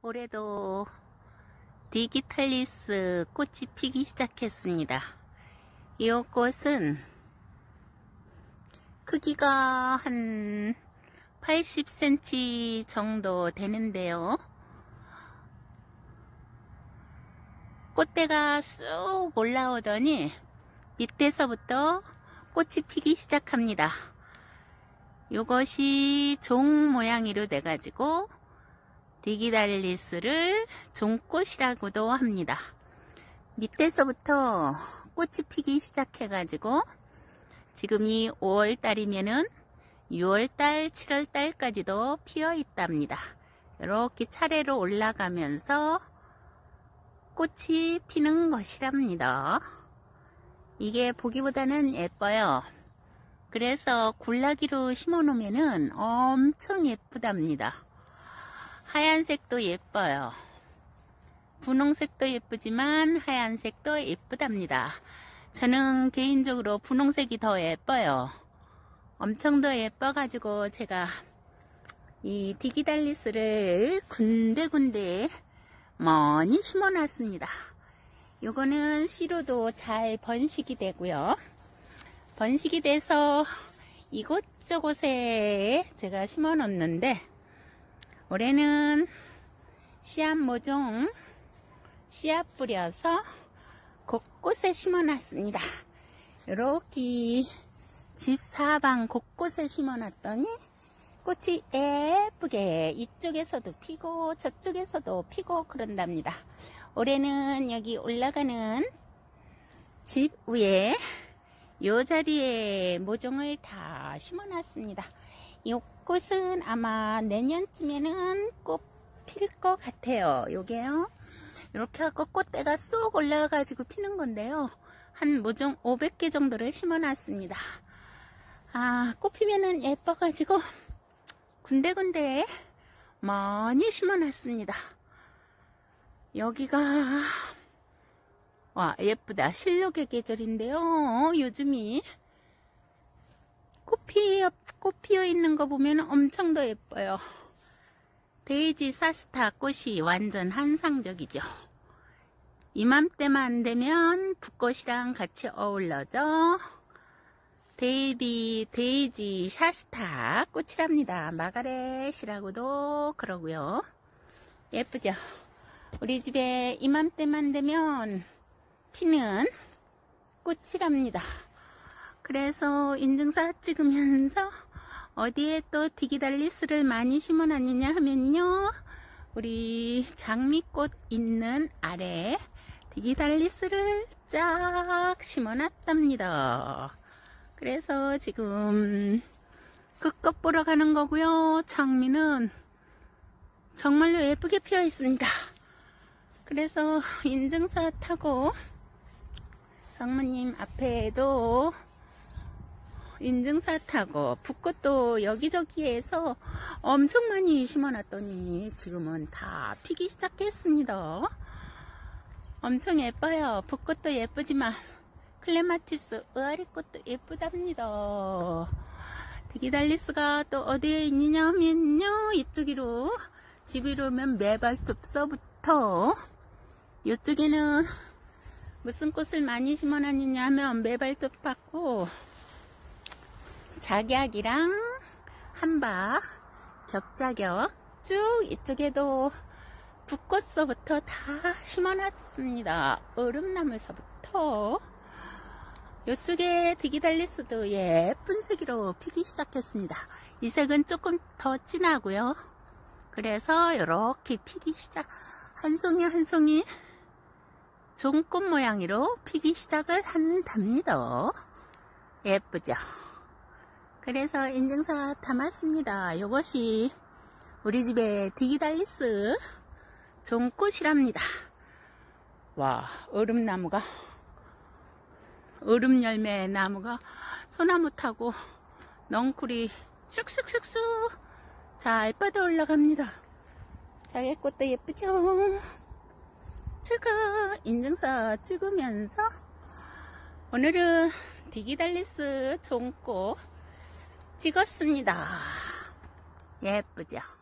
올해도 디기탈리스 꽃이 피기 시작했습니다. 이 꽃은 크기가 한 80cm 정도 되는데요. 꽃대가 쑥 올라오더니 밑에서부터 꽃이 피기 시작합니다. 이것이 종 모양으로 돼가지고 디기달리스를 종꽃이라고도 합니다. 밑에서부터 꽃이 피기 시작해가지고 지금이 5월달이면은 6월달, 7월달까지도 피어 있답니다. 이렇게 차례로 올라가면서 꽃이 피는 것이랍니다. 이게 보기보다는 예뻐요. 그래서 굴라기로 심어 놓으면은 엄청 예쁘답니다. 하얀색도 예뻐요. 분홍색도 예쁘지만 하얀색도 예쁘답니다. 저는 개인적으로 분홍색이 더 예뻐요. 엄청 더 예뻐가지고 제가 이 디기달리스를 군데군데 많이 심어 놨습니다. 요거는 씨로도 잘 번식이 되고요. 번식이 돼서 이곳저곳에 제가 심어 놓는데 올해는 씨앗 모종 씨앗 뿌려서 곳곳에 심어 놨습니다. 이렇게 집 사방 곳곳에 심어 놨더니 꽃이 예쁘게 이쪽에서도 피고 저쪽에서도 피고 그런답니다. 올해는 여기 올라가는 집 위에 요 자리에 모종을 다 심어 놨습니다. 이 꽃은 아마 내년쯤에는 꽃 필 것 같아요. 요게요. 이렇게 하고 꽃대가 쏙 올라와 가지고 피는 건데요. 한 모종 500개 정도를 심어 놨습니다. 꽃 피면은 예뻐 가지고 군데군데 많이 심어 놨습니다. 여기가 와 예쁘다. 실록의 계절인데요. 요즘이 꽃 피어 있는 거 보면 엄청 더 예뻐요. 데이지 사스타 꽃이 완전 환상적이죠. 이맘때만 되면 붓꽃이랑 같이 어울러져 데이지 샤스타 꽃이랍니다. 마가렛이라고도 그러고요. 예쁘죠? 우리 집에 이맘때만 되면 피는 꽃이랍니다. 그래서 인증사 찍으면서 어디에 또 디기달리스를 많이 심어 놨느냐 하면요, 우리 장미꽃 있는 아래 디기달리스를 쫙 심어 놨답니다. 그래서 지금 끝꽃 보러 가는 거고요. 장미는 정말로 예쁘게 피어 있습니다. 그래서 인증사 타고 성모님 앞에도 인증사 타고 붓꽃도 여기저기에서 엄청 많이 심어 놨더니 지금은 다 피기 시작했습니다. 엄청 예뻐요. 붓꽃도 예쁘지만 클레마티스 의아리꽃도 예쁘답니다. 디기달리스가 또 어디에 있느냐 하면요, 이쪽으로 집으로 오면 매발톱서부터 이쪽에는 무슨 꽃을 많이 심어 놨느냐 하면 매발톱 받고 작약이랑 한박 겹자격 쭉 이쪽에도 붓꽃서부터 다 심어 놨습니다. 얼음나무서부터 이쪽에 디기달리스도 예쁜 색으로 피기 시작했습니다. 이 색은 조금 더 진하고요. 그래서 이렇게 피기 시작, 한 송이 한 송이 종꽃 모양으로 피기 시작을 한답니다. 예쁘죠? 그래서 인증사 담았습니다. 이것이 우리 집의 디기달리스 종꽃이랍니다. 와, 얼음나무가, 얼음 열매 나무가 소나무 타고 넝쿨이 쑥쑥쑥쑥 잘 뻗어 올라갑니다. 자개꽃도 예쁘죠? 제가 인증사 찍으면서 오늘은 디기달리스 종꽃 찍었습니다. 예쁘죠?